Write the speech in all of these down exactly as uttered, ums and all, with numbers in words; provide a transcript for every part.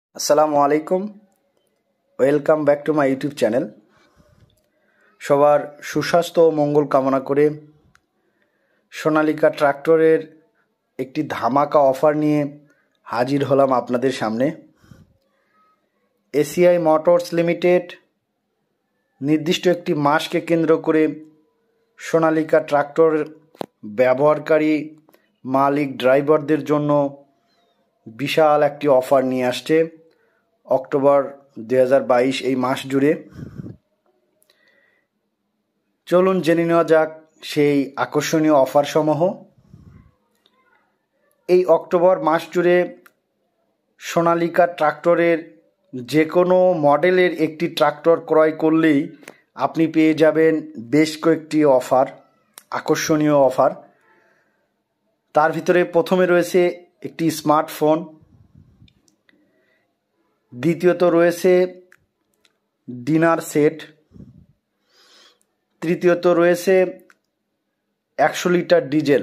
আসসালামু আলাইকুম, welcome back to my YouTube channel. সবার সুস্বাস্থ্য ও মঙ্গল কামনা করে সোনালিকা ট্রাক্টরের একটি ধামাকা অফার নিয়ে হাজির হলাম আপনাদের সামনে। এসিআই মোটরস লিমিটেড নির্দিষ্ট একটি মাসকে কেন্দ্র করে সোনালিকা ট্রাক্টর ব্যবহারকারী মালিক ড্রাইভারদের জন্য বিশাল একটি অফার নিয়ে আসছে অক্টোবর দুই হাজার বাইশ এই মাস জুড়ে। চলুন জেনে নেওয়া যাক সেই আকর্ষণীয় অফার সমূহ। এই অক্টোবর মাস জুড়ে সোনালিকা ট্রাক্টরের যে কোনো মডেলের একটি ট্রাক্টর ক্রয় করলেই আপনি পেয়ে যাবেন বেশ কয়েকটি অফার, আকর্ষণীয় অফার। তার ভিতরে প্রথমে রয়েছে একটি স্মার্টফোন, দ্বিতীয়ত রয়েছে ডিনার সেট, তৃতীয়ত রয়েছে একশো লিটার ডিজেল।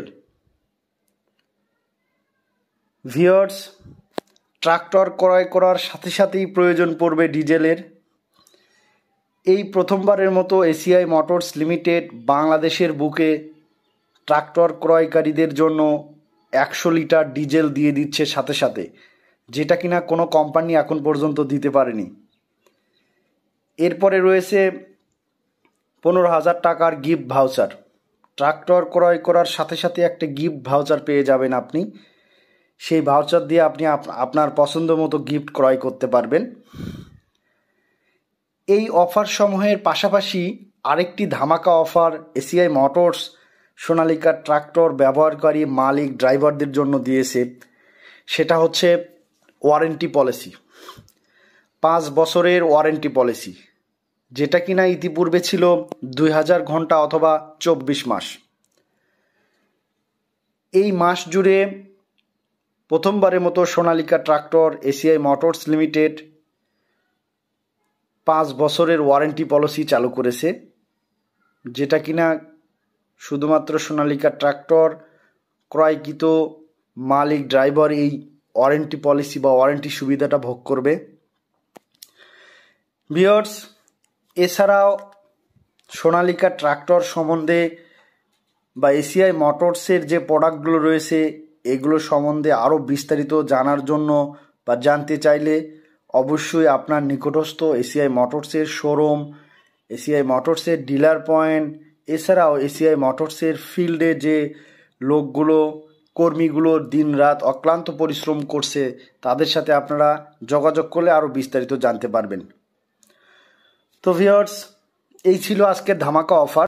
ভিউয়ার্স, ট্রাক্টর ক্রয় করার সাথে সাথেই প্রয়োজন পড়বে ডিজেলের। এই প্রথমবারের মতো এসিআই মোটরস লিমিটেড বাংলাদেশের বুকে ট্রাক্টর ক্রয়কারীদের জন্য একশো লিটার ডিজেল দিয়ে দিচ্ছে সাথে সাথে, যেটা কিনা কোনো কোম্পানি এখন পর্যন্ত দিতে পারেনি। এরপরে রয়েছে পনেরো হাজার টাকার গিফট ভাউচার। ট্রাক্টর ক্রয় করার সাথে সাথে একটা গিফট ভাউচার পেয়ে যাবেন আপনি। সেই ভাউচার দিয়ে আপনি আপনার পছন্দ মতো গিফট ক্রয় করতে পারবেন। এই অফার সমূহের পাশাপাশি আরেকটি ধামাকা offer ACI motors Sonalika tractor ব্যবহারকারী মালিক ড্রাইভারদের জন্য দিয়েছে। সেটা হচ্ছে ওয়ারেন্টি পলিসি, পাঁচ বছরের ওয়ারেন্টি পলিসি, যেটা কিনা ইতিপূর্বে ছিল দুই হাজার ঘন্টা অথবা চব্বিশ মাস। এই মাস জুড়ে প্রথমবারের মতো Sonalika tractor ACI motors limited পাঁচ বছরের ওয়ারেন্টি পলিসি চালু করেছে, যেটা কিনা শুধুমাত্র সোনালিকা ট্রাক্টর ক্রয়কৃত মালিক ড্রাইভার এই ওয়ারেন্টি পলিসি বা ওয়ারেন্টি সুবিধাটা ভোগ করবে। ভিউয়ার্স, এছাড়াও সোনালিকা ট্রাক্টর সম্বন্ধে বা এসিআই মোটরসের যে প্রোডাক্টগুলো রয়েছে এগুলো সম্বন্ধে আরও বিস্তারিত জানার জন্য বা জানতে চাইলে অবশ্যই আপনার নিকটস্থ এসিআই মোটরসের শোরুম, এসিআই মোটরসের ডিলার পয়েন্ট, এছাড়াও এসিআই মোটরসের ফিল্ডে যে লোকগুলো কর্মীগুলো দিন রাত অক্লান্ত পরিশ্রম করছে তাদের সাথে আপনারা যোগাযোগ করলে আরও বিস্তারিত জানতে পারবেন। তো ভিউয়ার্স, এই ছিল আজকের ধামাকা অফার।